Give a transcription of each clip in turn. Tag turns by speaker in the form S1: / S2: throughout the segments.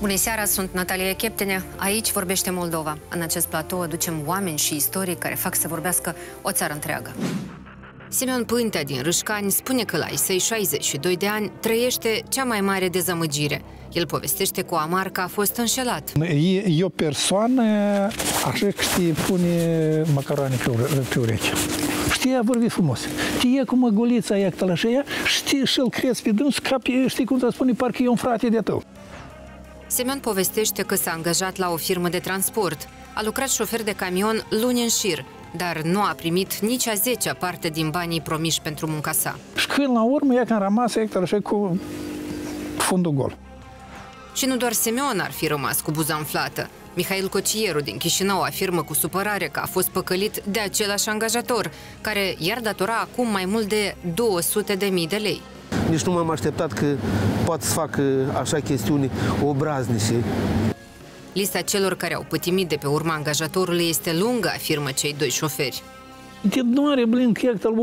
S1: Bună seara, sunt Natalia Cheptene. Aici vorbește Moldova. În acest platou aducem oameni și istorii care fac să vorbească o țară întreagă. Semyon Pântea din Râșcani spune că la ai săi 62 de ani trăiește cea mai mare dezamăgire. El povestește cu amar că a fost înșelat.
S2: E o persoană așa că știe pune macaroane pe ureche. Știi, a vorbit frumos. Știe cum măgulița aia călășeia, știi și-l crezi pe dâns, știi cum te spune, parcă e un frate de tău.
S1: Semyon povestește că s-a angajat la o firmă de transport. A lucrat șofer de camion luni în șir, dar nu a primit nici a 10-a parte din banii promiși pentru munca sa.
S2: Și când la urmă, ea că a rămas așa cu fundul gol.
S1: Și nu doar Semyon ar fi rămas cu buza umflată. Mihail Cocieru din Chișinău afirmă cu supărare că a fost păcălit de același angajator, care i-ar datora acum mai mult de 200.000 de lei.
S3: Nici nu m-am așteptat că poate să facă așa chestiuni obraznice.
S1: Lista celor care au pătimit de pe urma angajatorului este lungă, afirmă cei doi șoferi.
S2: Nu are blin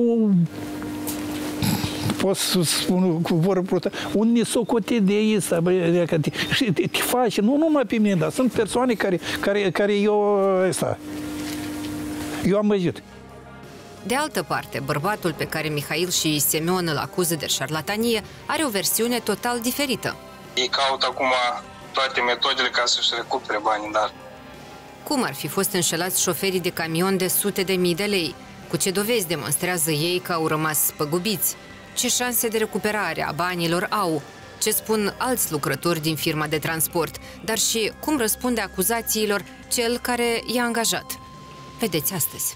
S2: pot să spun cu vorbă un nesocotit de ei și te face, nu numai pe mine, dar sunt persoane care eu am văzut.
S1: De altă parte, bărbatul pe care Mihail și Semyon îl acuză de șarlatanie are o versiune total diferită.
S4: Ei caută acum toate metodele ca să-și recupere banii, dar...
S1: Cum ar fi fost înșelați șoferii de camion de sute de mii de lei? Cu ce dovezi demonstrează ei că au rămas spăgubiți? Ce șanse de recuperare a banilor au? Ce spun alți lucrători din firma de transport? Dar și cum răspunde acuzațiilor cel care i-a angajat? Vedeți astăzi.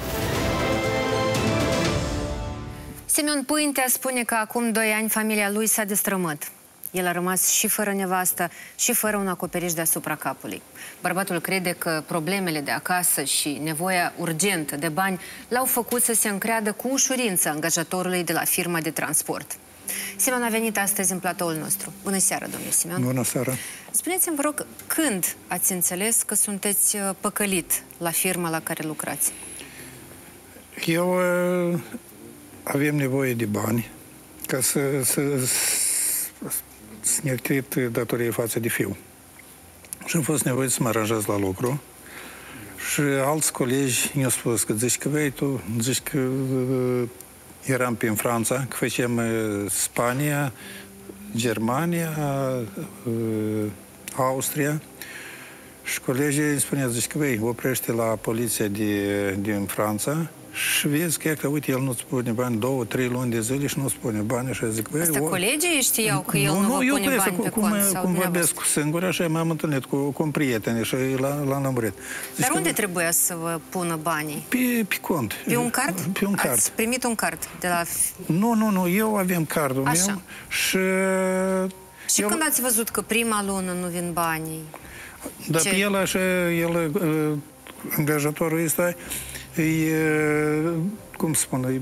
S1: Semyon Pântea spune că acum 2 ani familia lui s-a destrămat. El a rămas și fără nevastă și fără un acoperiș deasupra capului. Bărbatul crede că problemele de acasă și nevoia urgentă de bani l-au făcut să se încreadă cu ușurință angajatorului de la firma de transport. Semyon a venit astăzi în platoul nostru. Bună seara, domnule Semyon.
S2: Bună seara.
S1: Spuneți-mi, vă rog, când ați înțeles că sunteți păcălit la firma la care lucrați?
S2: Eu avem nevoie de bani ca să ne activit datorie față de fiu. Și am fost nevoit să mă aranjez la lucru. Și alți colegi mi-au spus că zici că vei tu, zici că eram în Franța, că făceam Spania, Germania, Austria. Și colegii îmi spuneau, zici că vei, oprește la poliția din Franța și vezi că, uite, el nu-ți pune bani 2-3 luni de zile și nu-ți pune bani. Și zic,
S1: asta colegii știau că el nu vă pune bani pe cont?
S2: Cum vorbesc singur, așa m-am întâlnit cu un prieten și l-am lămurit.
S1: Dar unde trebuia să vă pună banii?
S2: Pe cont.
S1: Pe un card?
S2: Pe un card.
S1: Ați primit un card de la...
S2: Nu, eu aveam cardul meu și...
S1: Și când ați văzut că prima lună nu vin banii?
S2: Dar pe el așa, angajatorul ăsta, cum spun,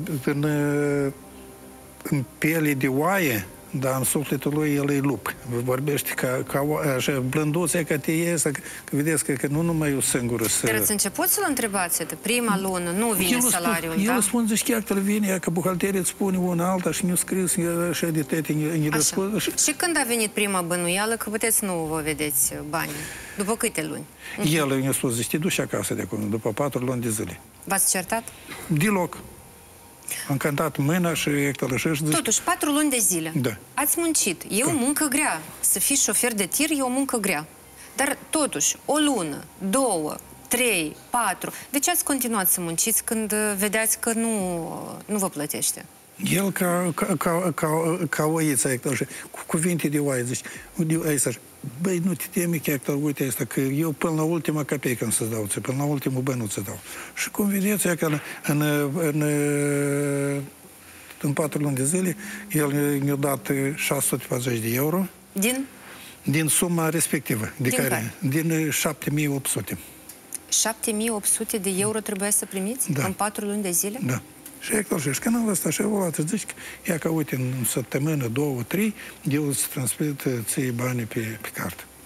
S2: în piele de oaie, dar în sufletul lui el e lup. Vorbește ca așa, blânduțe, că te iese, că vedeți că nu numai eu singur să...
S1: Dar ați început să-l întrebați, de prima lună, nu vine salariul, da?
S2: El spune, zici, chiar că vine, că buhalteria îți spune una alta și nu scris, așa de tete, ne răspunde.
S1: Și când a venit prima bănuială, că puteți nu vă vedeți banii? După câte luni?
S2: El mi-a spus, zici, te duci acasă de acum, după 4 luni de zile.
S1: V-ați certat?
S2: Deloc. Am cântat mâna și ectălășești.
S1: Totuși, 4 luni de zile.
S2: Da.
S1: Ați muncit. E o muncă grea. Să fii șofer de tir e o muncă grea. Dar, totuși, o lună, 2, 3, 4... De ce ați continuat să munciți când vedeați că nu vă plătește?
S2: El ca oița, cu cuvinte de oaie, zici, băi, nu te temi chiar, uite asta, că eu până la ultima capecă să-ți dau, până la ultimul bănuț să dau. Și cum vedeți, că în 4 luni de zile, el mi-a dat 640 de euro. Din suma respectivă. Din 7800.
S1: 7800 de euro trebuia să primiți în 4 luni de zile?
S2: Da. Și canalul ăsta așa o dată zici că ia că uite în săptămână, 2, 3, eu îți transmit ție banii pe carte.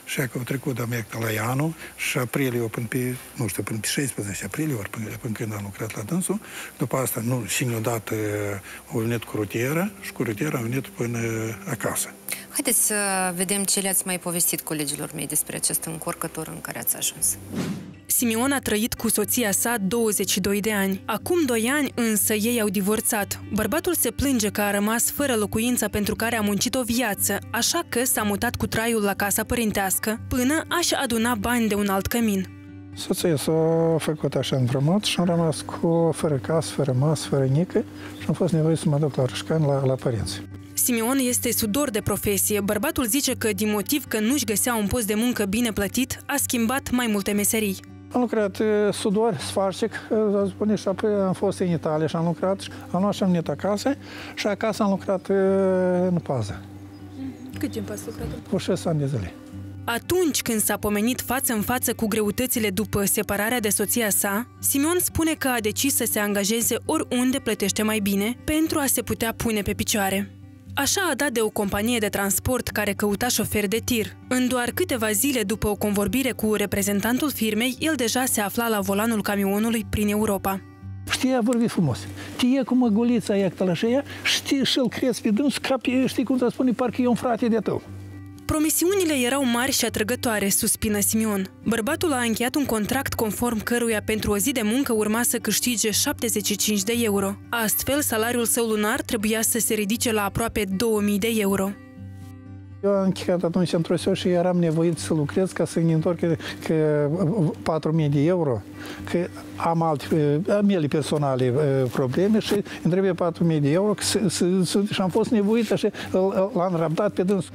S2: Și că au trecut de la Ianu și aprilie, până pe, nu știu, până pe 16 aprilie, ori până când am lucrat la dânsul. După asta, nu, și ne-a dat, au venit cu rutiera și cu rutiera au venit până acasă.
S1: Haideți să vedem ce le-ați mai povestit colegilor mei despre acest încurcător în care ați ajuns.
S5: Simeon a trăit cu soția sa 22 de ani. Acum 2 ani însă ei au divorțat. Bărbatul se plânge că a rămas fără locuința pentru care a muncit o viață, așa că s-a mutat cu traiul la casa părintească până a-și aduna bani de un alt cămin.
S2: Soția s-a făcut așa învrămăt și am rămas fără casă, fără masă, fără nică și am fost nevoit să mă duc la Rășcani, la părinți.
S5: Simeon este sudor de profesie. Bărbatul zice că, din motiv că nu-și găsea un post de muncă bine plătit, a schimbat mai multe meserii.
S2: Am lucrat sudor, sfarcic, spune, și apoi am fost în Italia și am lucrat, am luat și am venit acasă și acasă am lucrat în pază.
S5: Cât timp ați lucrat?
S2: Cu 6 ani de zile.
S5: Atunci când s-a pomenit față în față cu greutățile după separarea de soția sa, Simeon spune că a decis să se angajeze oriunde plătește mai bine pentru a se putea pune pe picioare. Așa a dat de o companie de transport care căuta șofer de tir. În doar câteva zile după o convorbire cu reprezentantul firmei, el deja se afla la volanul camionului prin Europa.
S2: Știi, a vorbit frumos. Tie cu măgulița aia tălășeia, știi și-l crezi pe dâns, ca pe, știi cum să spune, parcă e un frate de tău.
S5: Promisiunile erau mari și atrăgătoare, suspină Simeon. Bărbatul a încheiat un contract conform căruia pentru o zi de muncă urma să câștige 75 de euro. Astfel, salariul său lunar trebuia să se ridice la aproape 2000 de euro.
S2: Eu am încheiat atunci într-o seară și eram nevoit să lucrez ca să-mi întorc că 4.000 de euro, că am mele personale probleme și îmi trebuie 4.000 de euro și am fost nevoit și l-am răbdat pe dânsul.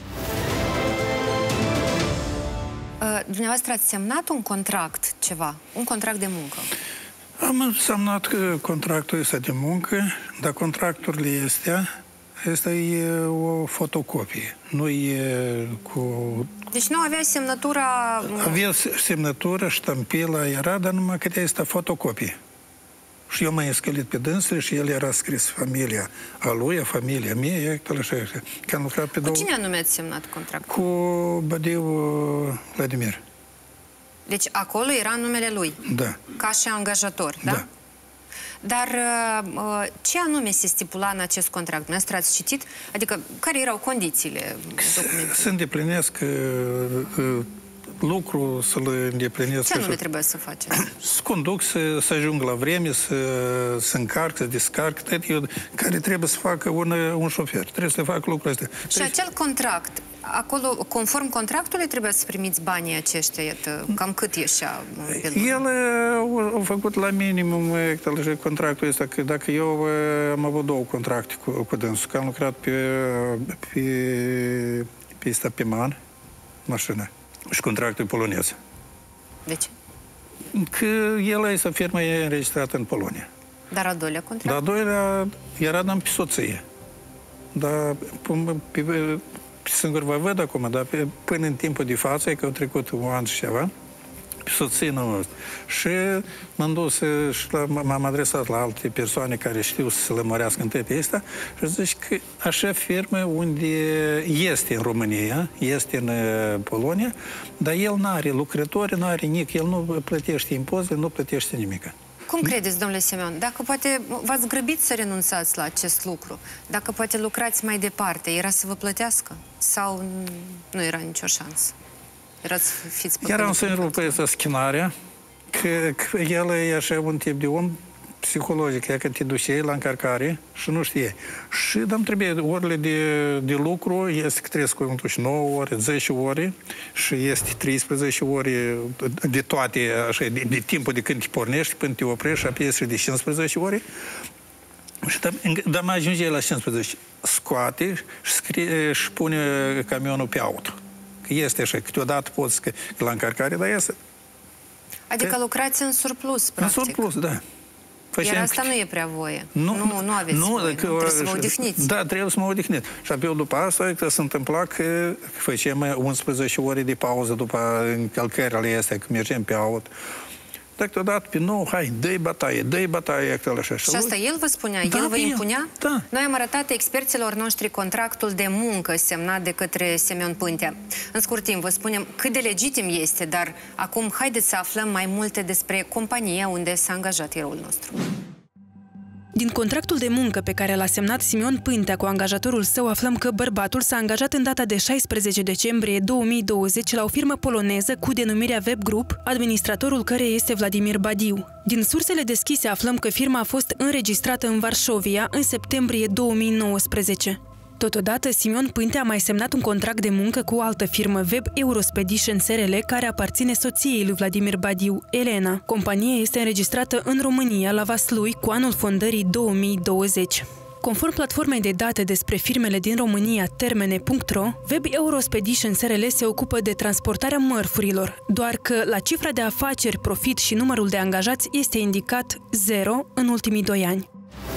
S1: Dumneavoastră ați semnat un contract, ceva, un contract de muncă?
S2: Am semnat contractul ăsta de muncă, dar contracturile asta e o fotocopie, nu e cu...
S1: Deci nu avea semnătura...
S2: Avea semnătura, ștampila era, dar numai că este fotocopie. Și eu m-am scălit pe dânsul și el era scris familia a lui, a familia mea, că am lucrat pe două...
S1: Cu cine anume ați semnat contractul?
S2: Cu Bădeu Vladimir.
S1: Deci acolo era numele lui?
S2: Da.
S1: Ca și angajator, da?
S2: Da.
S1: Dar ce anume se stipula în acest contract? Dumneavoastră ați citit? Adică, care erau condițiile documentului?
S2: Să îndeplinesc lucru, să-l îndeplinesc.
S1: Ce anume trebuie să faceți?
S2: Să conduc, să ajung la vreme, să încarc, să descarc, care trebuie să facă un șofer. Trebuie să facă lucrul ăsta.
S1: Și acel contract, acolo, conform contractului, trebuie să primiți banii aceștia, iată, cam cât ieșea pe lună? El
S2: a făcut la minimum contractul ăsta, că dacă eu am avut 2 contracte cu dânsul, că am lucrat pe Man, mașină, și contractul polonez.
S1: De ce?
S2: Că el este firma e înregistrată în Polonia.
S1: Dar al doilea contract?
S2: Dar al doilea era pe soție. Dar singur vă văd acum, dar până în timpul de față, că au trecut un an și ceva, pe soție nu. Și m-am dus și m-am adresat la alte persoane care știu să se lămărească întâi pe asta și zic că așa firmă unde este în România, este în Polonia, dar el n-are lucrători, n-are nic, el nu plătește impozite, nu plătește nimic.
S1: Cum credeți, domnule Simeon? Dacă poate v-ați grăbit să renunțați la acest lucru, dacă poate lucrați mai departe, era să vă plătească? Sau nu era nicio șansă?
S2: Eram să înrupesc schinarea, că el e așa un tip de om psihologic, e că te duce la încărcare și nu știe. Și îmi trebuie orele de lucru, este că trebuie să conduci 9 ore, 10 ore și este 13 ore de toate, așa, de timpul de când te pornești până te oprești și apoi este de 15 ore. Și dar mai ajunge la 15, scoate și pune camionul pe auto. Că este așa, câteodată poți că la încărcare, dar este...
S1: Adică lucrați în surplus, practic.
S2: În surplus, da.
S1: Iar asta nu e prea voie. Nu aveți voie, trebuie să vă odihniți.
S2: Da, trebuie să mă odihniți. Și apoi după asta se întâmpla că făceam 11 ore de pauză după încălcările astea, că mergem pe aut. Dacă te-a dat pe nou, hai, dă-i bătaie, actel așa.
S1: Și asta el vă spunea?
S2: Da,
S1: El vă impunea?
S2: Da.
S1: Noi am arătat experților noștri contractul de muncă semnat de către Semyon Pântea. În scurt timp, vă spunem cât de legitim este, dar acum haideți să aflăm mai multe despre compania unde s-a angajat eroul nostru.
S5: Din contractul de muncă pe care l-a semnat Semyon Pântea cu angajatorul său, aflăm că bărbatul s-a angajat în data de 16 decembrie 2020 la o firmă poloneză cu denumirea Web Group, administratorul căreia este Vladimir Badiu. Din sursele deschise aflăm că firma a fost înregistrată în Varșovia în septembrie 2019. Totodată, Semyon Pântea a mai semnat un contract de muncă cu o altă firmă, Web Eurospedition SRL, care aparține soției lui Vladimir Badiu, Elena. Compania este înregistrată în România, la Vaslui, cu anul fondării 2020. Conform platformei de date despre firmele din România, termene.ro, Web Eurospedition SRL se ocupă de transportarea mărfurilor, doar că la cifra de afaceri, profit și numărul de angajați este indicat 0 în ultimii 2 ani.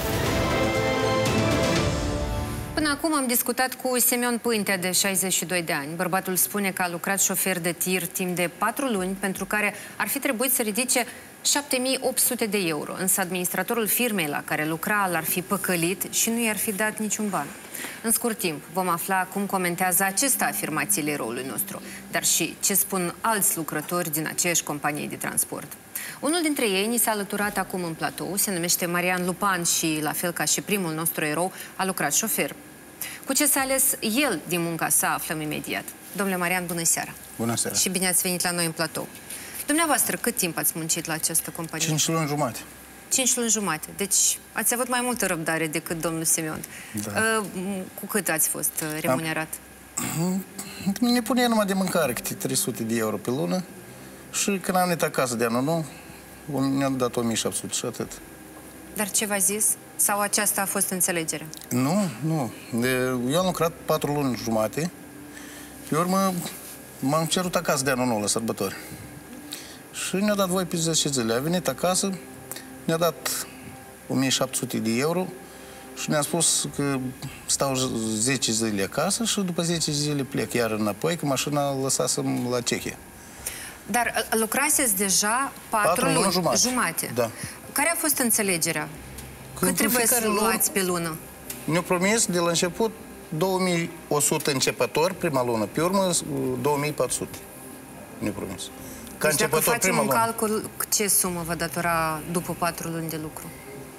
S1: Până acum am discutat cu Semyon Pântea, de 62 de ani. Bărbatul spune că a lucrat șofer de tir timp de 4 luni, pentru care ar fi trebuit să ridice 7.800 de euro. Însă administratorul firmei la care lucra l-ar fi păcălit și nu i-ar fi dat niciun ban. În scurt timp vom afla cum comentează acesta afirmațiile eroului nostru, dar și ce spun alți lucrători din aceeași companie de transport. Unul dintre ei ni s-a alăturat acum în platou, se numește Marian Lupan și, la fel ca și primul nostru erou, a lucrat șofer. Cu ce s-a ales el din munca sa aflăm imediat. Domnule Marian, bună seara!
S6: Bună seara!
S1: Și bine ați venit la noi în platou. Dumneavoastră, cât timp ați muncit la această companie?
S6: 5 luni jumate.
S1: 5 luni jumate. Deci ați avut mai multă răbdare decât domnul Semyon.
S6: Da.
S1: Cu cât ați fost remunerat?
S6: Ne punea numai de mâncare câte 300 de euro pe lună și când am venit acasă de anul nou, ne-am dat 1700 și atât.
S1: Dar ce v-a zis? Sau aceasta a fost înțelegerea?
S6: Nu, nu. Eu am lucrat 4 luni jumate. Pe urmă, m-am cerut acasă de anul nou la sărbători. Și ne-a dat voi pe 10 zile. A venit acasă, ne-a dat 1700 de euro și ne-a spus că stau 10 zile acasă și după 10 zile plec iar înapoi, că mașina lăsasem la Cehia.
S1: Dar lucraseți deja 4 luni jumate.
S6: Da.
S1: Care a fost înțelegerea? Cât trebuie să luați pe lună?
S6: Ne-au promis de la început 2100 începători prima lună, pe urmă 2400. Ne-au promis.
S1: Deci dacă facem un calcul, ce sumă vă datora după 4 luni de lucru?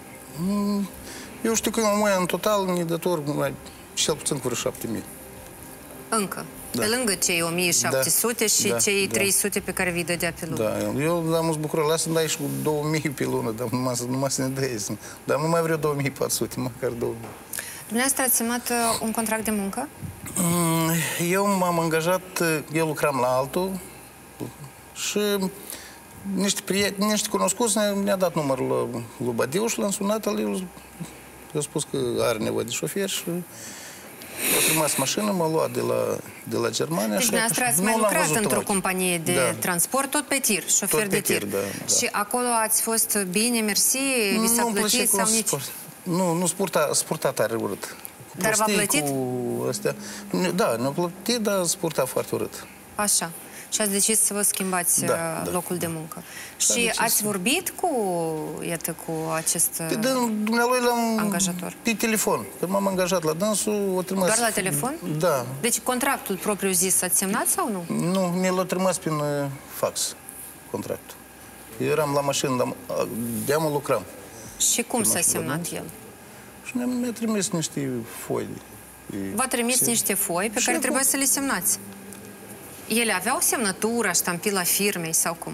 S6: Eu știu că în total ne dator cel puțin cu 7000.
S1: Încă? Da. Pe lângă cei 1700 și cei 300 pe care vi-i dădea pe lună. Da,
S6: eu am zbucurat, lasă-mi dai și cu 2000 pe lună, dar numai să ne dăiesc. Dar nu mai vreau 2400, măcar 2000.
S1: Dumneavoastră ați semnat un contract de muncă?
S6: Eu m-am angajat, eu lucram la altul și niște prieteni, niște cunoscuți ne-a dat numărul lui Badiu și l-am sunat, el a spus că are nevoie de șofer și a trimis mașină, m-a luat de la Germania.
S1: Deci dumneavoastră ați mai lucrat într-o companie de transport, tot pe tir, șofer de tir. Și acolo ați fost bine, mersi, vi s-a plătit sau nici?
S6: Nu, spurta tare urât.
S1: Dar v-a plătit?
S6: Da, ne-a plătit, dar spurta foarte urât.
S1: Așa. Și ați decis să vă schimbați locul de muncă. Și ați vorbit cu acest angajator?
S6: Pe telefon. Când m-am angajat la dânsul, o trimis...
S1: Doar la telefon?
S6: Da.
S1: Deci contractul propriu zis ați semnat sau nu?
S6: Nu, ne l-a trimis prin fax, contractul. Eu eram la mașină, de-amă lucram.
S1: Și cum s-a semnat el?
S6: Și mi-a trimis niște foi.
S1: V-a trimis niște foi pe care trebuia să le semnați? Ele aveau semnătura, ștampila firmei sau cum?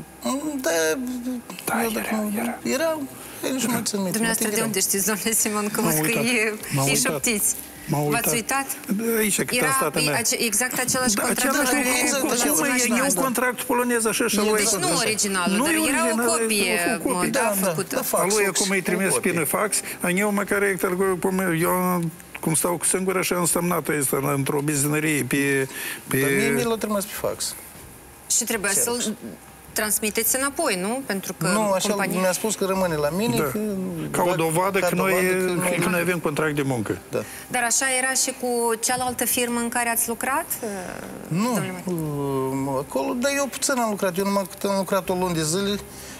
S6: Da, erau.
S1: Dumneavoastră de unde știți, domnule Semyon, că vă scrie, îi șoptiți? V-ați uitat?
S2: Aici, cât am stat
S1: Era exact același contract?
S2: E un contract polonez, așa și lui.
S1: Deci nu originalul, dar era o copie făcută.
S2: Lui acum îi trimis prin fax, a eu măcar eu cum stau singur, așa însemnat este într-o benzinărie pe...
S6: Dar mie mi l-a trimis pe fax.
S1: Și trebuia să-l transmiteți înapoi, nu? Pentru că
S6: nu, așa mi-a spus că rămâne la mine.
S2: Ca o dovadă că noi avem contract de muncă.
S1: Dar așa era și cu cealaltă firmă în care ați lucrat?
S6: Nu, acolo, dar eu puțin am lucrat. Eu numai cât am lucrat o lună de zile,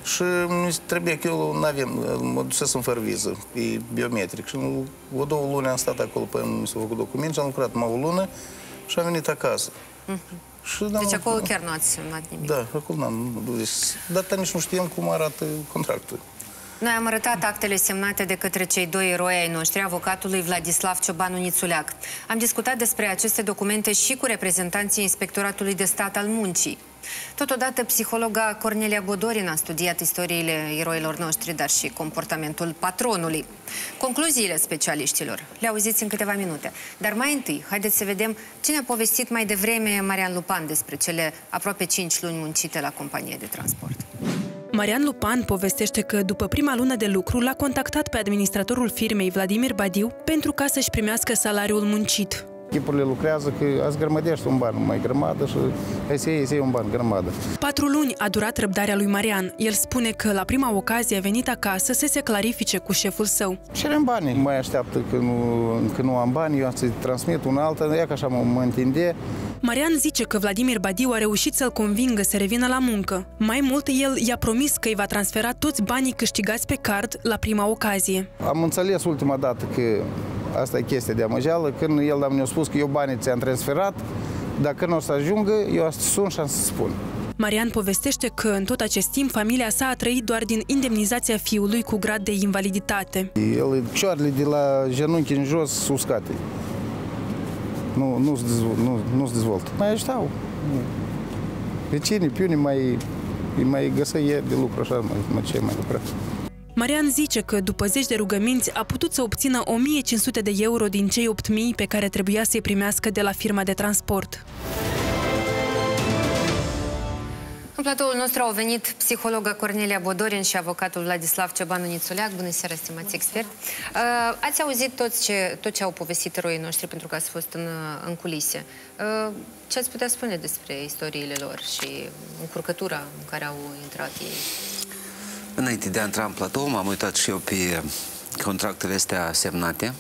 S6: Și trebuie că eu nu avem, mă dusesem fără viză, e biometric. Și o 2 luni am stat acolo până mi s-au făcut documente și am lucrat numai o lună și am venit acasă.
S1: Deci acolo chiar nu ați semnat nimic.
S6: Da, acolo n-am. Dar nici nu știam cum arată contractul.
S1: Noi am arătat actele semnate de către cei 2 eroi ai noștri, avocatului Vladislav Ciobanu Nițuleac. Am discutat despre aceste documente și cu reprezentanții Inspectoratului de Stat al Muncii. Totodată, psihologa Cornelia Bodorin a studiat istoriile eroilor noștri, dar și comportamentul patronului. Concluziile specialiștilor le auziți în câteva minute. Dar mai întâi, haideți să vedem ce ne-a povestit mai devreme Marian Lupan despre cele aproape 5 luni muncite la companie de transport.
S5: Marian Lupan povestește că după prima lună de lucru l-a contactat pe administratorul firmei Vladimir Badiu pentru ca să-și primească salariul muncit.
S3: Echipurile lucrează că azi grămădești un ban, mai grămadă și hai să iei un ban, grămadă.
S5: 4 luni a durat răbdarea lui Marian. El spune că la prima ocazie a venit acasă să se clarifice cu șeful său.
S3: Cerem banii. Mai așteaptă că nu am bani, eu am să-i transmit un altă, ea că așa mă întinde.
S5: Marian zice că Vladimir Badiu a reușit să-l convingă să revină la muncă. Mai mult, el i-a promis că îi va transfera toți banii câștigați pe card la prima ocazie.
S3: Am înțeles ultima dată că asta e chestia de amăgeală, când el mi-a spus că eu banii ți-am transferat, dacă nu o să ajungă, eu asta sun și am să spun.
S5: Marian povestește că în tot acest timp familia sa a trăit doar din indemnizația fiului cu grad de invaliditate.
S3: El cioarele de la genunchi în jos uscate. Nu se dezvoltă. Mai ajutau. Vecinii, piunii mai găsăie de lucru așa, ce mai lucra.
S5: Marian zice că după 10 de rugăminți a putut să obțină 1500 de euro din cei 8000 pe care trebuia să-i primească de la firma de transport.
S1: În platoul nostru au venit psihologa Cornelia Bodorin și avocatul Vladislav Ciobanu Nițuleac. Bună seara, stimați experți! Ați auzit tot ce au povestit eroii noștri pentru că ați fost în culise. Ce ați putea spune despre istoriile lor și încurcătura în care au intrat ei?
S7: Înainte de a intra în platou, m-am uitat și eu pe contractele astea semnate.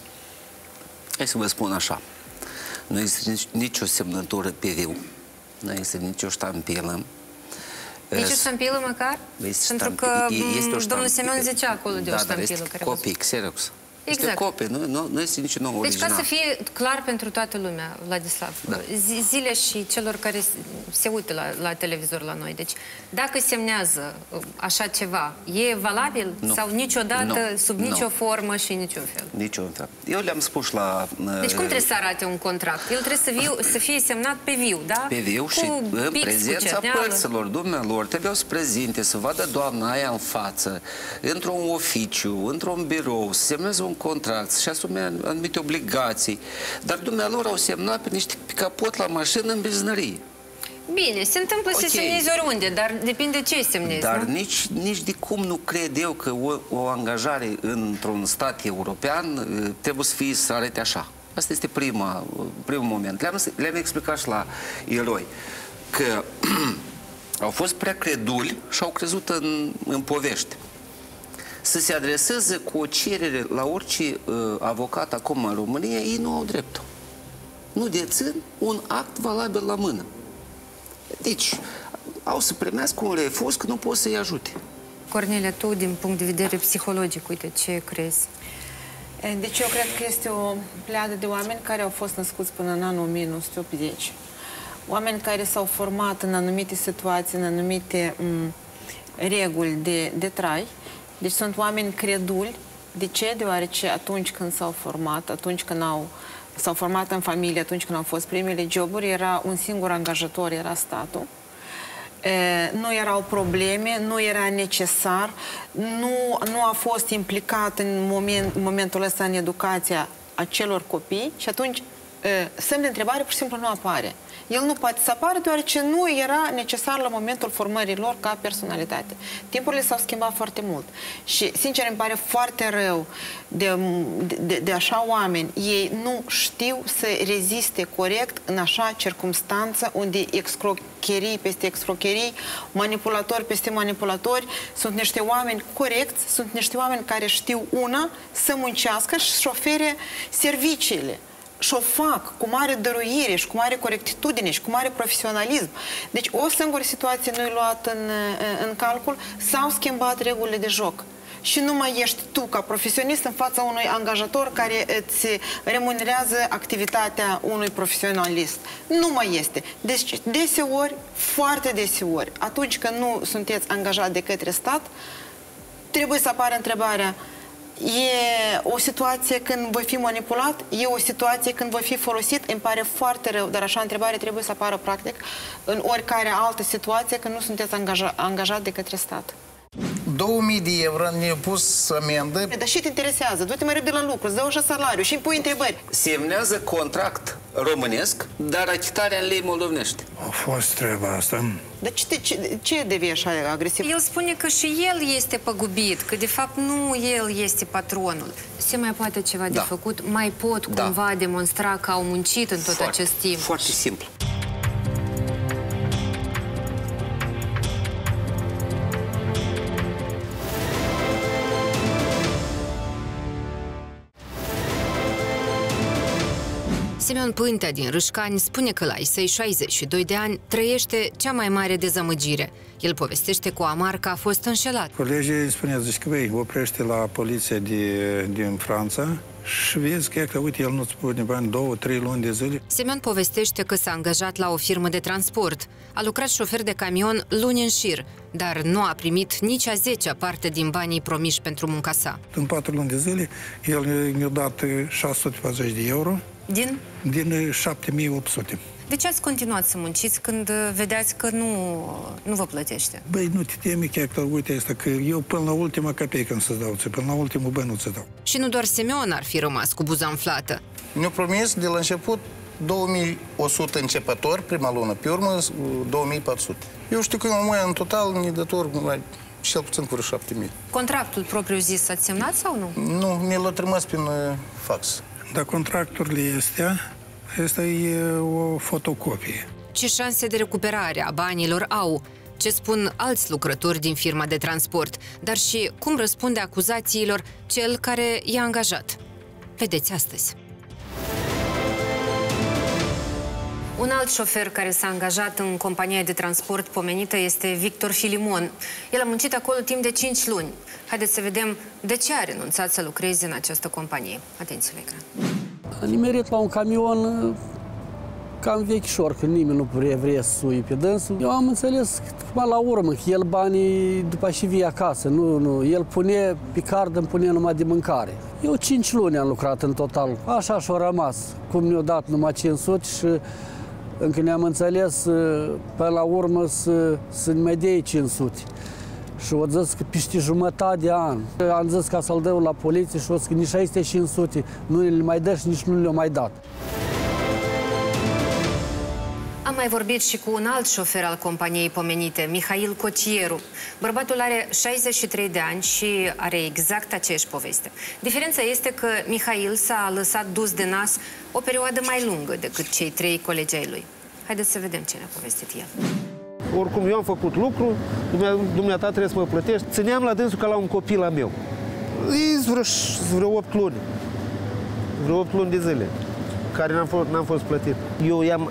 S7: Hai să vă spun așa. Nu există nicio semnătură pe viu. Nu există nicio ștampilă.
S1: Nici o ștampilă măcar? Pentru că domnul Semyon zicea acolo de o ștampilă.
S7: Este copii, Xerox.
S1: Exact.
S7: Este copie, nu este nici nou original.
S1: Deci ca să fie clar pentru toată lumea, Vladislav, zile și celor care se uită la televizor la noi. Deci dacă semnează așa ceva, e valabil? Sau niciodată, sub nicio formă și niciun fel?
S7: Niciun fel. Eu le-am spus la...
S1: Deci cum trebuie să arate un contract? El trebuie să fie semnat pe viu, da?
S7: Pe viu și în prezența părților dumnealor. Trebuiau să prezinte, să vadă doamna aia în față, într-un oficiu, într-un birou, să semneze un contract, să-și asume anumite obligații. Dar dumnealor au semnat pe niște capot la mașină în benzinărie.
S1: Bine, se întâmplă să semnezi oriunde, dar depinde ce semnezi,
S7: dar nici de cum nu cred eu că o angajare într-un stat european trebuie să fie să arate așa. Asta este primul moment. Le-am explicat și la eroi că au fost prea creduli și au crezut în povești. Să se adreseze cu o cerere la orice avocat acum în România, ei nu au dreptul. Nu dețin un act valabil la mână. Deci, au să primească un refuz că nu pot să-i ajute.
S1: Cornelia, tu, din punct de vedere psihologic, uite, ce crezi?
S8: Deci eu cred că este o pleadă de oameni care au fost născuți până în anul 1980. Oameni care s-au format în anumite situații, în anumite reguli de trai. Deci sunt oameni creduli. De ce? Deoarece atunci când s-au format, atunci când s-au format în familie, atunci când au fost primele joburi, era un singur angajator, era statul. Nu erau probleme, nu era necesar, nu a fost implicat în momentul ăsta în educația acelor copii și atunci semn de întrebare pur și simplu nu apare. El nu poate să apară deoarece nu era necesar la momentul formării lor ca personalitate. Timpurile s-au schimbat foarte mult și, sincer, îmi pare foarte rău de așa oameni. Ei nu știu să reziste corect în așa circumstanță unde excrocherii peste excrocherii, manipulatori peste manipulatori. Sunt niște oameni corecți, sunt niște oameni care știu să muncească și să ofere serviciile și o fac cu mare dăruire și cu mare corectitudine și cu mare profesionalism. Deci o singură situație nu e luată în calcul, s-au schimbat regulile de joc. Și nu mai ești tu ca profesionist în fața unui angajator care îți remunerează activitatea unui profesionalist. Nu mai este. Deci deseori, foarte deseori, atunci când nu sunteți angajat de către stat, trebuie să apară întrebarea: e o situație când voi fi manipulat? E o situație când voi fi folosit? Îmi pare foarte rău, dar așa întrebare trebuie să apară practic în oricare altă situație când nu sunteți angajat de către stat.
S6: 2000 de euro ne-a pus amendă.
S8: Dar și te interesează? Du-te mai repede la lucru, îți dă așa salariu și îmi pui întrebări.
S7: Semnează contract românesc, dar achitarea în lei moldovenești.
S2: A fost treaba asta.
S8: Dar ce devii așa agresiv?
S1: El spune că și el este păgubit, că de fapt nu el este patronul. Se mai poate ceva de făcut? Mai pot cumva demonstra că au muncit în tot acest timp?
S7: Foarte simplu.
S1: Simeon Pântea din Râșcani spune că la ei 62 de ani trăiește cea mai mare dezamăgire. El povestește cu amar că a fost înșelat.
S2: Colegii îi spuneau, zici că vei, oprește la poliția din Franța și vezi că, uite, el nu-ți pune bani 2-3 luni de zile.
S1: Simeon povestește că s-a angajat la o firmă de transport. A lucrat șofer de camion luni în șir, dar nu a primit nici a 10-a parte din banii promiși pentru munca sa.
S2: În 4 luni de zile, el ne-a dat 640 de euro. Din 7800.
S1: De ce ați continuat să munciți când vedeați că nu vă plătește?
S2: Băi, nu te temi că, uite, asta, că eu până la ultima capecă să dau, până la ultimul bani nu ți dau.
S1: Și nu doar Simeon ar fi rămas cu buza umflată.
S6: Ne-a promis de la început 2100 începători, prima lună, pe urmă 2400. Eu știu că în total ne dator cel puțin cu 7000.
S1: Contractul propriu zis ați semnat sau nu?
S6: Nu, ne l-a trimis prin fax.
S2: Dar contracturile asta e o fotocopie.
S1: Ce șanse de recuperare a banilor au? Ce spun alți lucrători din firma de transport? Dar și cum răspunde acuzațiilor cel care i-a angajat? Vedeți astăzi. Un alt șofer care s-a angajat în compania de transport pomenită este Victor Filimon. El a muncit acolo timp de 5 luni. Haideți să vedem de ce a renunțat să lucreze în această companie. Atenție la ecran.
S9: Am nimerit la un camion cam vechișor, că nimeni nu vrea să sui pe dânsul. Eu am înțeles mai la urmă că el banii după și vii acasă. Nu, el pune pe card, îmi pune numai de mâncare. Eu 5 luni am lucrat în total. Așa și-a rămas. Cum ne-au dat numai 500 și încă ne-am înțeles pe la urmă să ne mai dea 500. Și o zis că peste jumătate de an. Am zis ca să-l dau la poliție și o zis că nici 500 nu le mai dă și nici nu le-au mai dat.
S1: Am mai vorbit și cu un alt șofer al companiei pomenite, Mihail Cocieru. Bărbatul are 63 de ani și are exact aceeași poveste. Diferența este că Mihail s-a lăsat dus de nas o perioadă mai lungă decât cei 3 colegi ai lui. Haideți să vedem ce ne-a povestit el.
S10: Oricum, eu am făcut lucru, dumneata trebuie să mă plătești. Țineam la dânsul ca la un copil la meu. E vreo 8 luni. Vreo 8 luni de zile, care n-am fost plătit. Eu i-am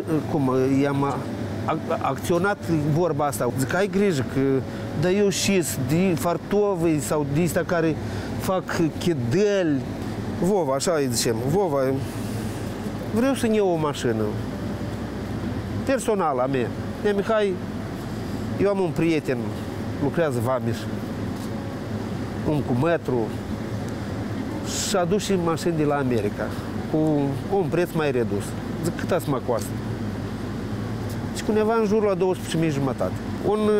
S10: acționat vorba asta. Zic, ai grijă, că dar eu și de fartovii sau de ăsta care fac chedăli. Vova, așa îi zicem, Vova, vreau să-mi iau o mașină personală a mea. Mihai, eu am un prieten, lucrează vameș, un cu metru, și a dus și mașini de la America, cu un preț mai redus. Zic, cât ați mă costă? Și cu undeva în jur la 12.000 jumătate. Un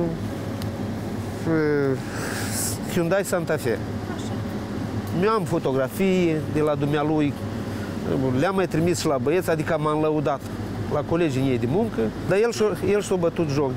S10: Hyundai Santa Fe. Eu am fotografii de la dumnealui, le-am mai trimis și la băieți, adică m-am lăudat la colegii ei de muncă, dar el și-a bătut joc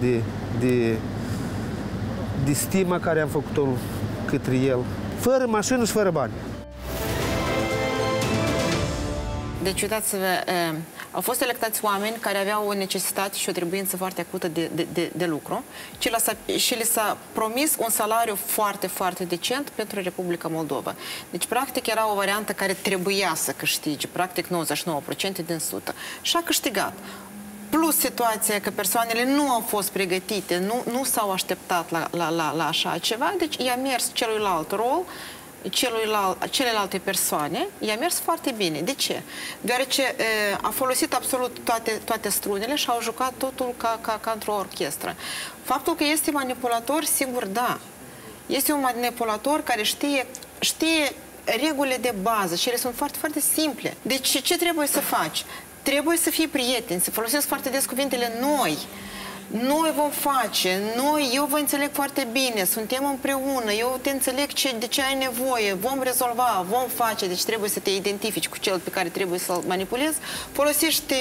S10: de stima care am făcut-o către el, fără mașină și fără bani.
S8: Deci, uitați-vă, Au fost selectați oameni care aveau o necesitate și o trebuință foarte acută de lucru și le s-a promis un salariu foarte, foarte decent pentru Republica Moldova. Deci, practic, era o variantă care trebuia să câștige, practic 99% din 100. Și a câștigat. Plus situația că persoanele nu au fost pregătite, nu s-au așteptat la așa ceva, deci i-a mers celuilalt rol, celelalte persoane, i-a mers foarte bine. De ce? Deoarece a folosit absolut toate strunele și au jucat totul ca într-o orchestră. Faptul că este manipulator, sigur, da. Este un manipulator care știe regulile de bază și ele sunt foarte, foarte simple. Deci ce trebuie să faci? Trebuie să fii prieten, să folosesc foarte des cuvintele noi. Noi vom face, eu vă înțeleg foarte bine, suntem împreună, eu te înțeleg de ce ai nevoie, vom rezolva, vom face, deci trebuie să te identifici cu cel pe care trebuie să-l manipulezi, folosești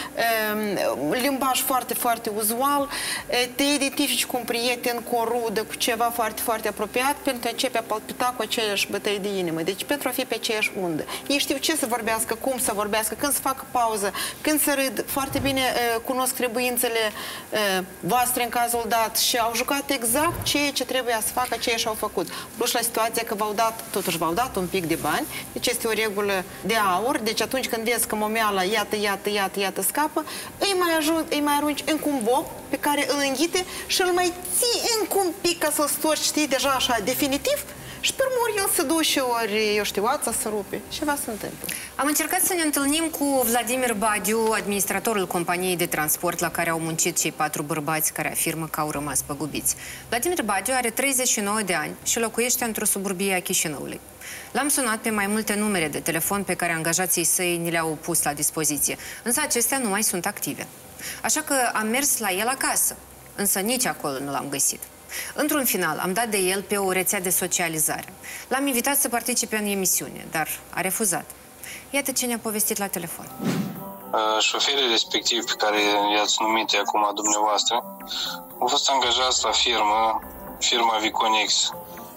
S8: limbaj foarte, foarte uzual, te identifici cu un prieten, cu o rudă, cu ceva foarte, foarte apropiat, pentru a începe a palpita cu aceleași bătăi de inimă, deci pentru a fi pe aceeași undă. Ei știu ce să vorbească, cum să vorbească, când să facă pauză, când să râd, foarte bine cunosc trebuințele voastre în cazul dat și au jucat exact ceea ce trebuia să facă, ceea ce au făcut. Plus la situația că totuși v-au dat un pic de bani, deci este o regulă de aur, deci atunci când vezi că momeala iată scapă, îi mai arunci încă un bob pe care îl înghite și îl mai ții încă un pic ca să-l storci, știi, deja așa definitiv. Și pe urmă el se duce, ori, eu știu, ața se rupe. Ceva se întâmplă.
S1: Am încercat să ne întâlnim cu Vladimir Badiu, administratorul companiei de transport la care au muncit cei 4 bărbați care afirmă că au rămas păgubiți. Vladimir Badiu are 39 de ani și locuiește într-o suburbie a Chișinăului. L-am sunat pe mai multe numere de telefon pe care angajații săi ni le-au pus la dispoziție, însă acestea nu mai sunt active. Așa că am mers la el acasă, însă nici acolo nu l-am găsit. Într-un final, am dat de el pe o rețea de socializare. L-am invitat să participe în emisiune, dar a refuzat. Iată ce ne-a povestit la telefon.
S4: Șoferii respectivi pe care i-ați numit acum dumneavoastră au fost angajați la firma Viconex,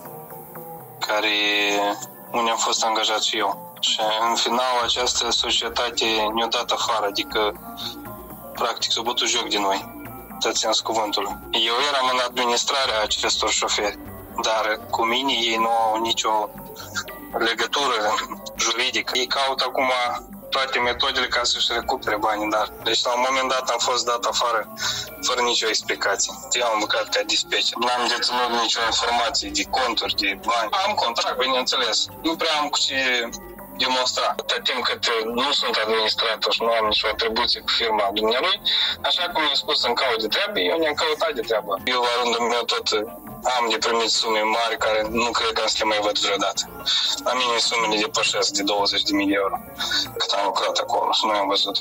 S4: unde am fost angajat și eu. Și în final această societate ne-a dat afară, adică practic s-a bătut joc de noi. Ținând cuvântul. Eu eram în administrarea acestor șoferi, dar cu mine ei nu au nicio legătură juridică. Ei caută acum toate metodele ca să-și recupere banii, dar deci la un moment dat am fost dat afară fără nicio explicație. Eu am lucrat ca dispatcher. N-am deținut nicio informație de conturi, de bani. Am contract, bineînțeles. Nu prea am cu ce demonstra. Atât timp cât nu sunt administrator și nu am nicio atribuție cu firma dumnealui, așa cum mi-a spus să-mi caut de treabă, eu ne-am căutat de treabă. Eu, la rândul meu, tot am de primit sume mari care nu cred că am să le mai văd vreodată. La mine sumele depășesc de 20.000 de euro cât am lucrat acolo și nu am văzut.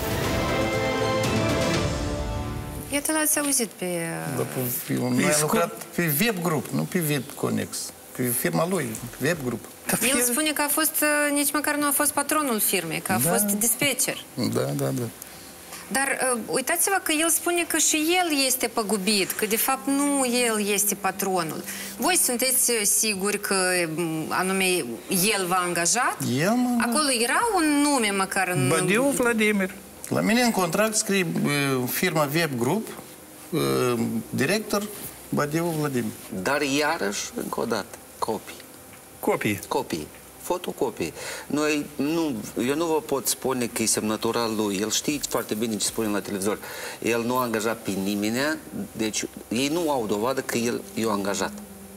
S1: Iată, l-ați auzit pe...
S6: Noi am lucrat pe Web Group, nu pe Viconex. Pe firma lui, Web Group.
S1: El spune că a fost, nici măcar nu a fost patronul firmei, că a fost dispatcher.
S6: Da.
S1: Dar uitați-vă că el spune că și el este păgubit, că de fapt nu el este patronul. Voi sunteți siguri că anume el v-a angajat? Acolo era un nume măcar în...
S2: Badiu Vladimir.
S6: La mine în contract scrie firma Web Group, director Badiu Vladimir.
S7: Dar iarăși, încă o dată, copii. Fotocopii. Eu nu vă pot spune că e semnătura lui. El știe foarte bine ce spune la televizor. El nu a angajat pe nimeni, deci ei nu au dovadă că el i-a angajat.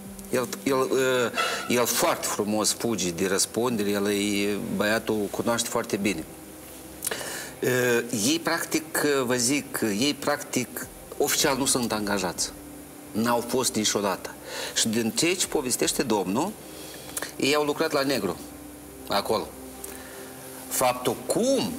S7: El foarte frumos fuge de răspundere, băiatul cunoaște foarte bine. Ei practic, vă zic, oficial nu sunt angajați. N-au fost niciodată. Și din ceea ce povestește domnul, ei au lucrat la negru, acolo. Faptul cum...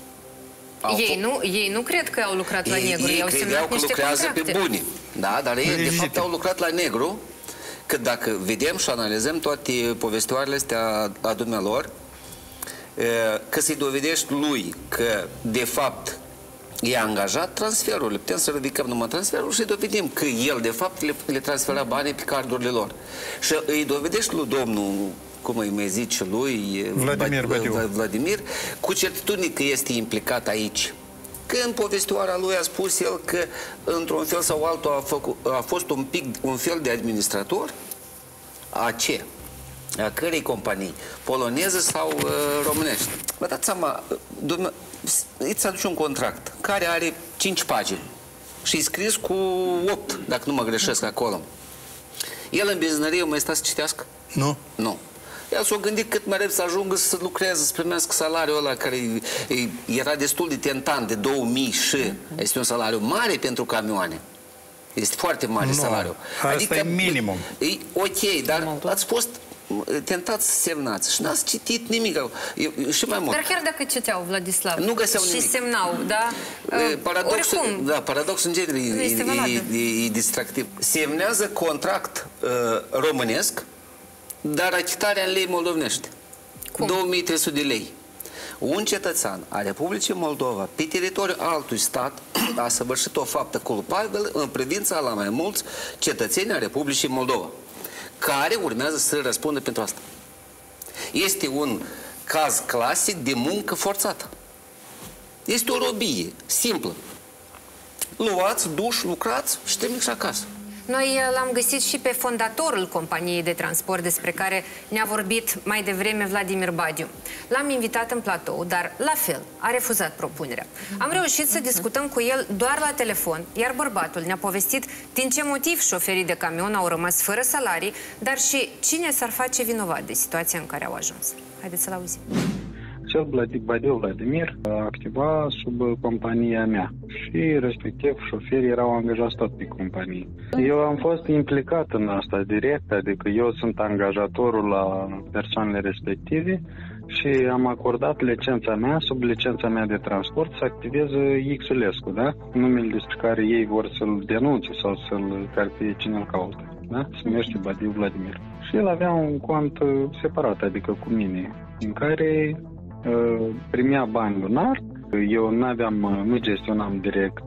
S1: Ei nu cred că au lucrat la negru,
S7: ei credeau că lucrează pe bune. Da, dar ei de fapt au lucrat la negru, că dacă vedem și analizăm toate povestioarele astea a dumnealor, că să-i dovedești lui că de fapt e angajat transferul, putem să ridicăm numai transferul și dovedim că el de fapt le transfera banii pe cardurile lor. Și îi dovedești lui domnul cum îi mai zice lui, Vladimir, cu certitudine că este implicat aici. Că în povestioara lui a spus el că, într-un fel sau altul, a fost un fel de administrator. A ce? A cărei companii? Poloneze sau românești? Vă dați seama, îți aduce un contract care are 5 pagini și e scris cu 8, dacă nu mă greșesc acolo. El în benzinărie mai sta să citească?
S2: Nu.
S7: Nu. El s-a gândit cât mai repede să ajungă să lucreze, să primească salariul ăla care era destul de tentant, de 2000 și este un salariu mare pentru camioane. Este foarte mare salariu.
S2: Asta e minimum.
S7: E ok, dar ați fost tentați să semnați și n-ați citit nimic. Și mai mult.
S1: Dar chiar dacă citeau, Vladislav,
S7: nu găseau nimic.
S1: Și semnau, da?
S7: Paradoxul în genere e distractiv. Semnează contract românesc, dar achitarea în lei moldovenești. 2300 de lei. Un cetățean a Republicii Moldova pe teritoriul altui stat a săvârșit o faptă culpabilă în privința la mai mulți cetățeni a Republicii Moldova, care urmează să răspundă pentru asta. Este un caz clasic de muncă forțată. Este o robie simplă. Luați, duși, lucrați și trimiți acasă.
S1: Noi l-am găsit și pe fondatorul companiei de transport despre care ne-a vorbit mai devreme Vladimir Badiu. L-am invitat în platou, dar la fel a refuzat propunerea. Am reușit să discutăm cu el doar la telefon, iar bărbatul ne-a povestit din ce motiv șoferii de camion au rămas fără salarii, dar și cine s-ar face vinovat de situația în care au ajuns. Haideți să-l auzim.
S11: Cel Badiu Vladimir activa sub compania mea și respectiv șoferii erau angajați tot pe companie. Eu am fost implicat în asta direct, adică eu sunt angajatorul la persoanele respective și am acordat licența mea, sub licența mea de transport, să activez Xulescu, da? Numele despre care ei vor să-l denunțe sau care pe cine îl caută, da? Se numește Badiu Vladimir. Și el avea un cont separat, adică cu mine, în care primea bani lunar. Eu nu gestionam direct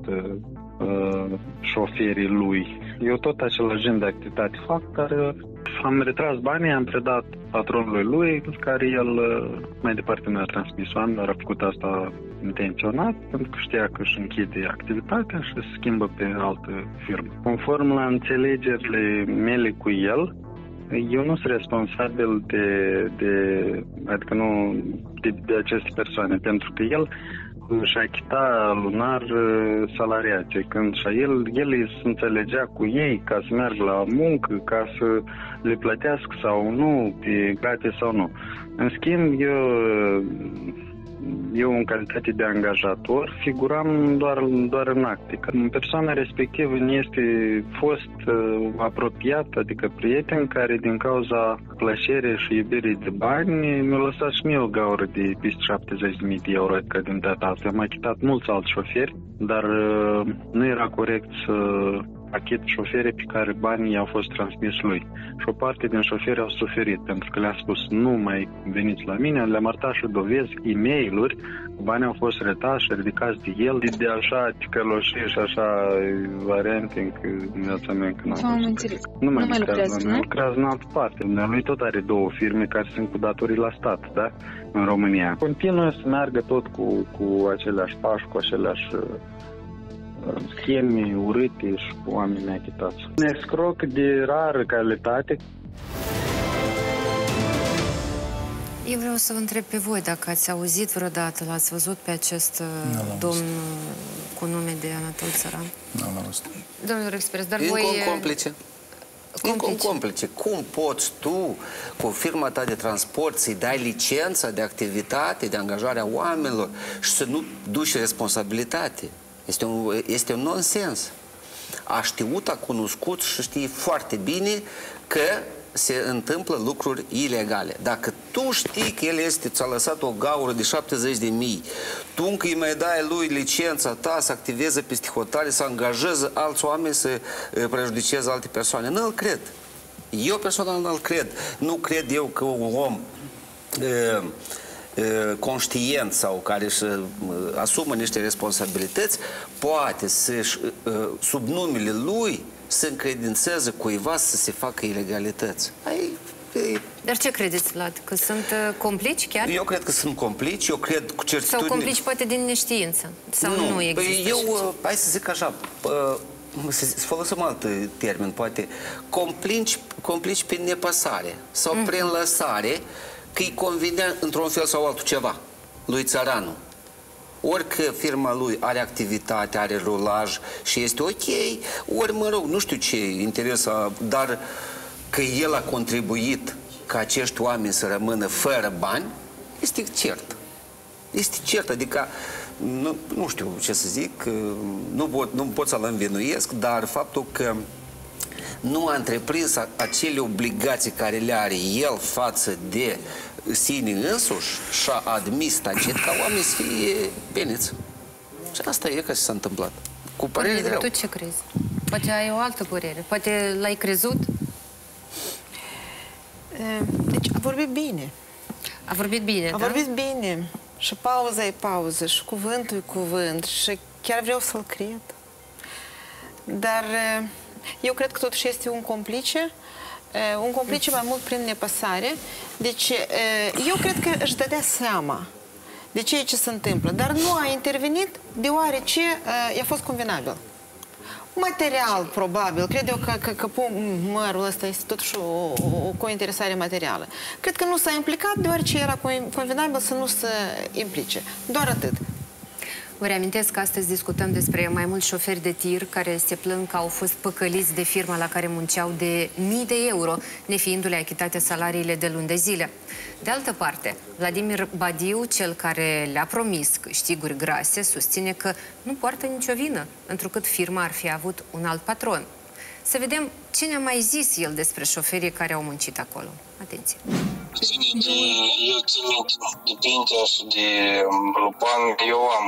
S11: șoferii lui. Eu tot același gen de activitate fac, dar am retras banii, am predat patronului lui, care el mai departe mi-a transmis bani, dar a făcut asta intenționat, pentru că știa că își închide activitatea și se schimbă pe altă firmă. Conform la înțelegerile mele cu el, eu nu sunt responsabil de aceste persoane, pentru că el își achita lunar salariații, când și el se înțelegea cu ei ca să meargă la muncă, ca să le plătească sau nu, pe gratis sau nu. În schimb, eu în calitate de angajator figuram doar în acte. Persoana respectivă nu este fost apropiat, adică prieten, care din cauza plăcerii și iubirii de bani mi-a lăsat și mie o gaură de peste 70.000 de euro, adică din data asta. Am achitat mulți alți șoferi, dar nu era corect să achit șoferii pe care banii au fost transmis lui. Și o parte din șoferi au suferit, pentru că le-a spus nu mai veniți la mine, le-am arătat și dovezi, e-mail-uri, banii au fost retași, ridicați de el, de așa ticăloșii și așa variante în viața mea. Nu mai lucrează, nu? Lucrează în altă parte. Lui tot are 2 firme care sunt cu datorii la stat, da? În România. Continuă să meargă tot cu aceleași pași, cu aceleași scheme urâte și cu oameni neachitați. Un escroc de rară calitate.
S1: Eu vreau să vă întreb pe voi dacă ați auzit vreodată, l-ați văzut pe acest domn cu nume de Anatol Țăran?
S6: Nu am auzit.
S1: Domnul Expres, dar
S7: voi...
S1: Complice.
S7: Cum poți tu, cu firma ta de transport, să-i dai licența de angajare a oamenilor și să nu duci responsabilitate? Este un nonsens. A știut, a cunoscut și știe foarte bine că se întâmplă lucruri ilegale. Dacă tu știi că el ți-a lăsat o gaură de 70.000, tu încă îi mai dai lui licența ta să activeze peste hotare, să angajeze alți oameni, să prejudiceze alte persoane. Nu-l cred. Eu personal nu-l cred. Nu cred eu că un om conștient sau care își asumă niște responsabilități poate să-și, sub numele lui, să încredințeze cuiva să se facă ilegalități.
S1: Dar ce credeți, Vlad? Că sunt complici chiar?
S7: Eu cred că sunt complici, eu cred cu certitudine...
S1: Sau complici poate din neștiință? Sau nu există?
S7: Eu, hai să zic așa, să folosim alt termen, poate, complici prin nepăsare sau prin lăsare, că îi convenea într-un fel sau altul ceva lui țăranul. Ori că firma lui are activitate, are rulaj și este ok, ori, mă rog, nu știu ce interes, dar că el a contribuit ca acești oameni să rămână fără bani, este cert. Este cert, adică, nu știu ce să zic, nu pot să-l învinuiesc, dar faptul că nu a întreprins acele obligații care le are el față de sine însuși și a admis tacit ca oamenii să fie peniți. Și asta e că s-a întâmplat. Cu părere de rău.
S1: Tu ce crezi? Poate ai o altă părere. Poate l-ai crezut?
S8: Deci a vorbit bine.
S1: A vorbit bine,
S8: A vorbit bine. Și pauza e pauză, și cuvântul e cuvânt, și chiar vreau să-l cred. Dar eu cred că totuși este un complice mai mult prin nepăsare. Deci eu cred că își dădea seama de ceea ce se întâmplă, dar nu a intervenit deoarece i-a fost convenabil. Material, probabil. Cred eu că mărul ăsta este totuși o cointeresare materială. Cred că nu s-a implicat deoarece era convenabil să nu se implice. Doar atât.
S1: Vă reamintesc că astăzi discutăm despre mai mulți șoferi de tir care se plâng că au fost păcăliți de firma la care munceau de mii de euro, nefiindu-le achitate salariile de luni de zile. De altă parte, Vladimir Badiu, cel care le-a promis câștiguri grase, susține că nu poartă nicio vină, întrucât firma ar fi avut un alt patron. Să vedem ce ne-a mai zis el despre șoferii care au muncit acolo. Atenție!
S4: Eu țin de Pintea și de Lupan, eu am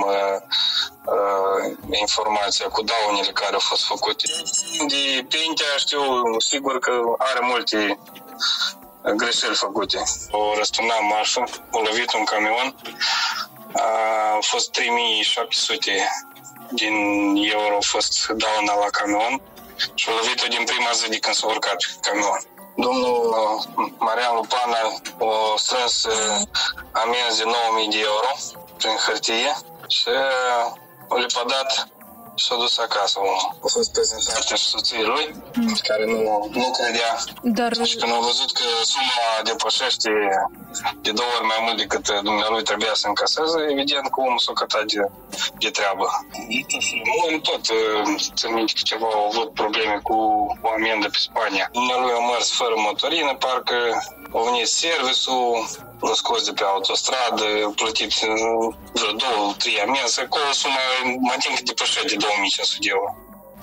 S4: informația cu daunele care au fost făcute. De Pintea știu sigur că are multe greșeli făcute. O răsturnat marșă, o lovit un camion, a fost 3700 din euro a fost dauna la camion și a lovit-o din prima zi de când s-a urcat pe camion. Domnul Marian Lupana a strâns amenzi de 9.000 de euro prin hârtie și o lepădat și s-a dus acasă. A fost prezentat și soției lui, care nu credea. Și când au văzut că suma depășește de 2 ori mai mult decât dumnealui trebuia să încaseze, evident că omul s-a cătat de treabă. Omul tot țin minte că ceva au avut probleme cu o amendă pe Spania. Dumnealui a mers fără motorină, parcă a venit serviciul, l-a scos de pe autostradă, a plătit vreo 2-3 amenzi, acolo suma mai timp cât depășește de 2500 de euro.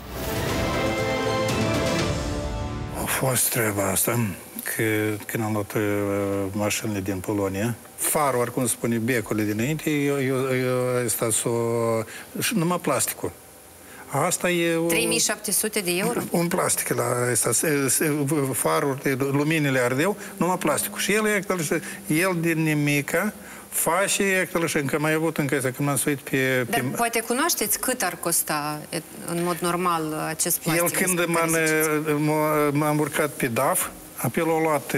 S2: A fost treaba asta, că când am luat mașinile din Polonia, farul, oricum spune, becurile dinainte, eu stat și numai plasticul. Asta e...
S1: 3700 de euro?
S2: Un plastic la asta. Farul, luminile ardeau, numai plasticul. Și el din nimica face și încă mai avut încă când m-am suit pe...
S1: Dar poate cunoașteți cât ar costa în mod normal acest plastic?
S2: El când m-am urcat pe DAF, apel a luat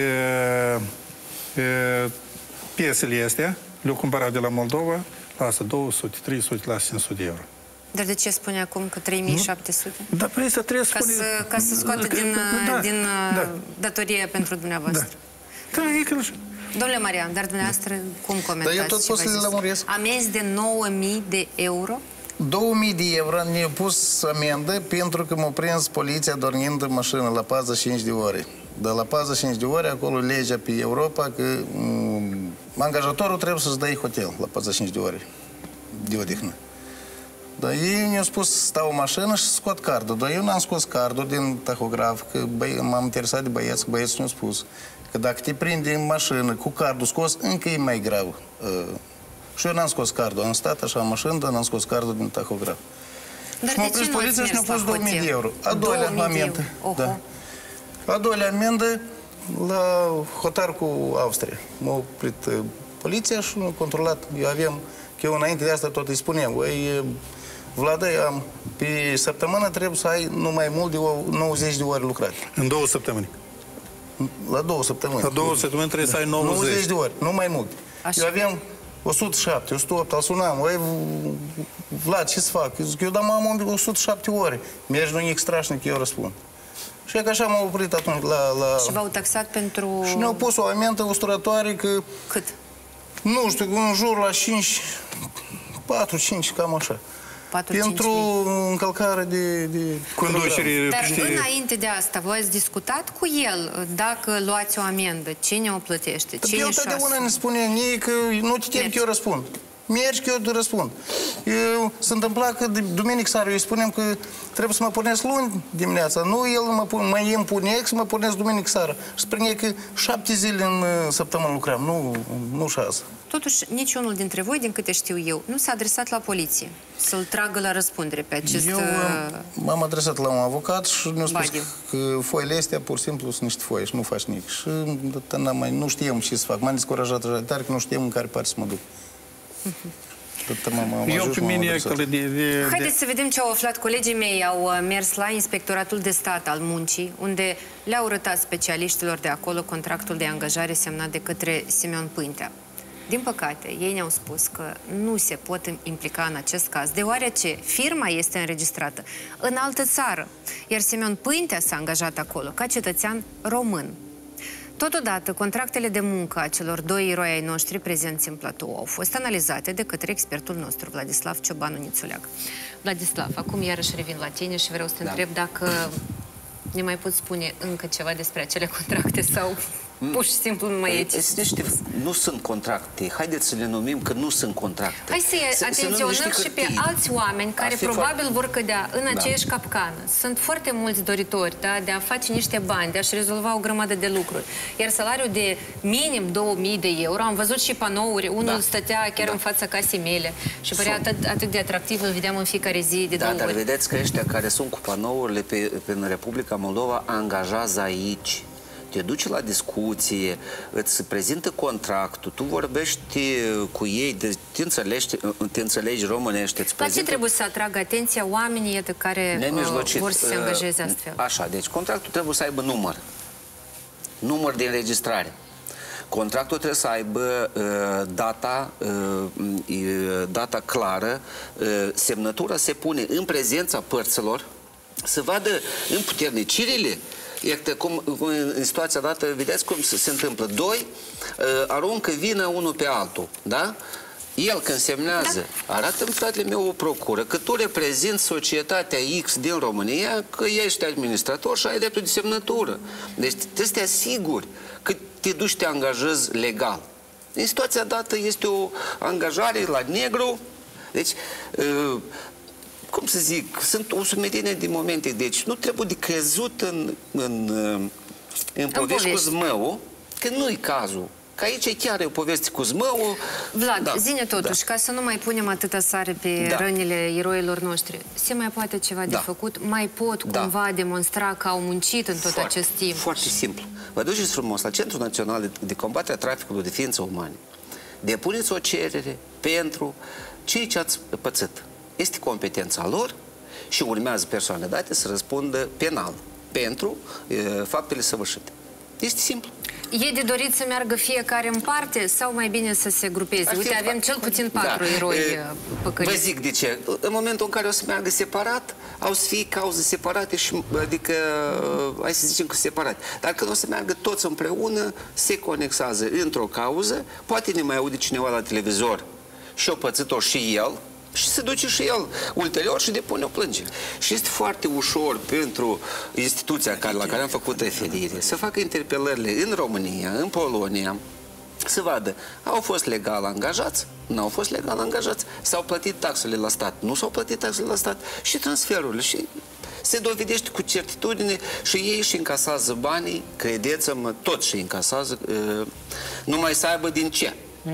S2: piesele astea, le-au cumpărat de la Moldova, lasă 200, 300, lasă 500 de euro.
S1: Dar de ce spune acum că 3700?
S2: Da, păi asta trebuie să spune...
S1: Ca să scoată din datorie pentru dumneavoastră.
S2: Da, e că...
S1: Domnule Marian, dar dumneavoastră cum comentați?
S3: Dar eu tot pot să le lămuresc.
S1: Amenzi de 9000 de euro?
S3: 2000 de euro ne-a pus amendă pentru că m-a prins poliția dormind în mașină la 45 de ore. Dar la 45 de ore, acolo legea pe Europa că angajatorul trebuie să-ți dai hotel la 45 de ore de odihnă. Dar ei mi-au spus, stau în mașină și scot cardul. Dar eu n-am scos cardul din tahograf, că m-am interesat de băieți, că băieții mi-au spus că dacă te prinde în mașină cu cardul scos, încă e mai grav. Și eu n-am scos cardul. Am stat așa în mașină, dar n-am scos cardul din tahograf.
S1: Dar
S3: și m-a prins poliția și mi-a pus 2000 de euro. A doilea amendă. Da. A doilea amendă la hotar cu Austria. M-a oprit poliția și m-a controlat. Eu înainte de asta tot îi spuneam, Vlada, pe săptămână trebuie să ai nu mai mult de 90 de ore lucrate.
S2: În 2 săptămâni?
S3: La 2 săptămâni.
S2: La 2 săptămâni trebuie să ai
S3: 90 de ori, nu mai mult.
S1: Așa.
S3: Eu aveam 107, 108, îl sunam, oi, Vlad, ce să fac? Eu zic, eu dar am 107 ore. Mergi nu nimic strașnic, eu răspund. Și că așa m-am oprit atunci la...
S1: Și v-au taxat pentru...
S3: Și ne-au pus o amendă usturătoare că...
S1: Cât?
S3: Nu știu, în jur la 5, 4-5, cam așa.
S1: 4,
S3: pentru încălcare de
S2: conducere.
S1: Dar înainte de asta, voi ați discutat cu el dacă luați o amendă, cine o plătește? Cine
S3: el totdeauna ne spune că nu te tem că eu răspund. Mergi că eu te răspund. Se întâmpla că duminică seara eu îi spunem că trebuie să mă pornesc luni dimineața. Nu el mă impunea să mă pornesc duminică seara. Și spunea că 7 zile în săptămână lucram, nu 6.
S1: Totuși, niciunul dintre voi, din câte știu eu, nu s-a adresat la poliție să-l tragă la răspundere pe acest...
S3: Eu m-am adresat la un avocat și ne-a spus că foile astea pur și simplu sunt niște foi și nu faci nimic. Și nu știam ce să fac. M-am descurajat tare că nu știam în care parte să mă duc.
S2: Eu pe mine...
S1: Haideți să vedem ce au aflat colegii mei. Au mers la Inspectoratul de Stat al Muncii, unde le-au arătat specialiștilor de acolo contractul de angajare semnat de către Simeon Pântea. Din păcate, ei ne-au spus că nu se pot implica în acest caz, deoarece firma este înregistrată în altă țară, iar Simeon Pântea s-a angajat acolo ca cetățean român. Totodată, contractele de muncă a celor doi eroi ai noștri prezenți în platou au fost analizate de către expertul nostru, Vladislav Ciobanu Nițuleac. Vladislav, acum iarăși revin la tine și vreau să te întreb dacă ne mai poți spune încă ceva despre acele contracte sau pur și simplu nu mai e ce spus.
S7: Nu sunt contracte. Haideți să le numim că nu sunt contracte.
S1: Hai să atenționăm și pe alți oameni care probabil vor cădea în aceeași capcană. Sunt foarte mulți doritori de a face niște bani, de a-și rezolva o grămadă de lucruri. Iar salariul de minim 2000 de euro, am văzut și panouri, unul stătea chiar în fața casei mele și părea atât de atractiv, îl vedeam în fiecare zi de 2 ori.
S7: Dar vedeți că ăștia care sunt cu panourile în Republica Moldova angajează aici. Te duci la discuție, îți prezintă contractul, tu vorbești cu ei, te înțelegi românește.
S1: La ce trebuie să atragă atenția oamenii care vor să se angajeze astfel? Așa,
S7: deci contractul trebuie să aibă număr de înregistrare. Contractul trebuie să aibă data clară, semnătura se pune în prezența părților, să vadă împuternicirile. Iată, în situația dată, vedeți cum se întâmplă. Doi aruncă vină unul pe altul, da? El, când semnează, arată-mi, fratele meu, o procură că tu reprezinți societatea X din România, că ești administrator și ai dreptul de semnătură. Deci trebuie să te asiguri că te duci, te angajezi legal. În situația dată este o angajare la negru, deci... cum să zic, sunt o sumedenie de momente, deci nu trebuie de crezut în povești cu zmăul, că nu-i cazul. Că aici chiar e o poveste cu zmăul.
S1: Vlad, zine totuși, ca să nu mai punem atâta sare pe rănile eroilor noștri, se mai poate ceva de făcut? Mai pot cumva demonstra că au muncit în tot acest timp?
S7: Foarte simplu. Vă duceți frumos la Centrul Național de Combatere a Traficului de Ființe Umane. Depuneți o cerere pentru cei ce ați pățit. Este competența lor și urmează persoane date să răspundă penal pentru faptele săvârșite. Este simplu.
S1: E de dorit să meargă fiecare în parte sau mai bine să se grupeze? Uite, avem cel puțin 4 eroi păcăliți.
S7: Vă zic de ce. În momentul în care o să meargă separat, au să fie cauze separate, și, adică, hai să zicem că separate. Dar când o să meargă toți împreună, se conexează într-o cauză, poate ne mai aude cineva la televizor și o pățit-o și el, și se duce și el ulterior și depune o plângere. Și este foarte ușor pentru instituția la care am făcut referire să facă interpelările în România, în Polonia, să vadă, au fost legal angajați, nu au fost legal angajați, s-au plătit taxele la stat, nu s-au plătit taxele la stat și transferurile. Și se dovedește cu certitudine și ei și încasează banii, credeți-mă, tot și încasează, numai să aibă din ce.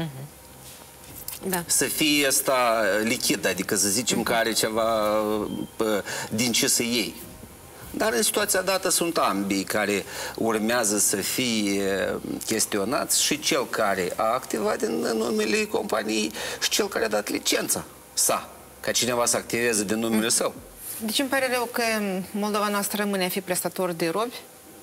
S7: Să fie asta lichid, adică să zicem că are ceva din ce să iei. Dar în situația dată sunt ambii care urmează să fie chestionați, și cel care a activat în numele companiei și cel care a dat licența sa, ca cineva să activeze din numele său.
S8: Deci îmi pare rău că Moldova noastră rămâne a fi prestator de robi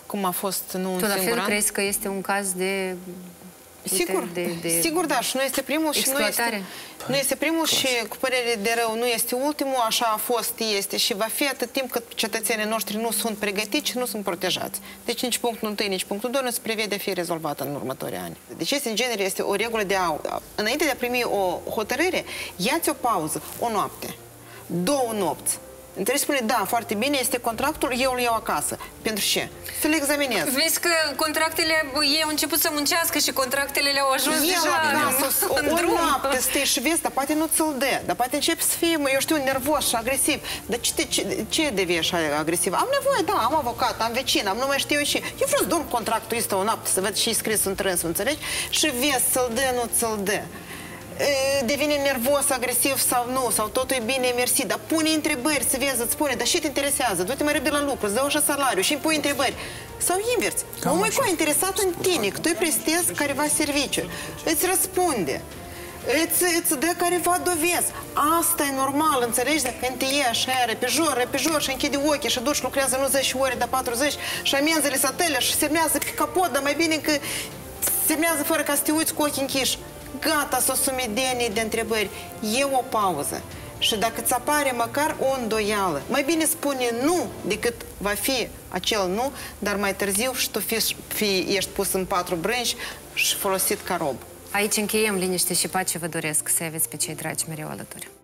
S8: cum a fost nu un
S1: Tu la
S8: singur
S1: fel
S8: an.
S1: crezi că este un caz de...
S8: Sigur, sigur, da, și nu este primul și nu este primul și cu părere de rău nu este ultimul, așa a fost, este și va fi atât timp cât cetățenii noștri nu sunt pregătiți și nu sunt protejați. Deci nici punctul 1, nici punctul 2 nu se prevede a fi rezolvată în următorii ani. Deci este, în genere, este o regulă de aur. Înainte de a primi o hotărâre, ia-ți o pauză, o noapte, 2 nopți. Trebuie să spune, da, foarte bine, este contractul, eu îl iau acasă. Pentru ce? Să le examinez.
S1: Vezi că contractele, ei au început să muncească și contractele le-au ajuns deja
S8: acasă, o noapte stai și vezi, dar poate nu ți-l dă, dar poate începi să fii, eu știu, nervos și agresiv. Dar ce devii așa agresiv? Am nevoie, da, am avocat, am vecin, am nu mai știu eu și... Eu vreau să dorm contractul ăsta o noapte, să văd ce-i scris în trâns, înțelegi? Și vezi, ți-l dă, nu ți-l dă. Devine nervos, agresiv sau nu, sau totul e bine, mersi, dar pune întrebări, să vezi, îți spune, dar ce te interesează? Du-te mai repede la lucru, îți dă așa salariu și îmi pui întrebări. Sau invers, omul e interesat în tine, că tu îi prestezi careva serviciu, îți răspunde, îți dă careva dovezi. Asta e normal, înțelegi? Dacă te iei așa, repejor și închide ochii și duci, lucrează nu 10 ore, dar 40 și amenzele să tălea și semnează pe capot, dar mai bine că semnează fără ca să te uiți cu ochii închiși. Gata, s-o sumedenie de întrebări. E o pauză. Și dacă îți apare măcar o îndoială, mai bine spune nu decât va fi acel nu, dar mai târziu și tu ești pus în 4 brânci și folosit ca rob.
S1: Aici încheiem. Liniște și pace vă doresc. Să aveți pe cei dragi mereu alături.